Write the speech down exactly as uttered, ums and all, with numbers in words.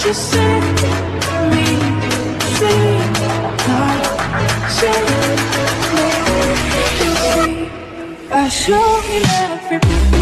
you set me free? God, set me free. I show me every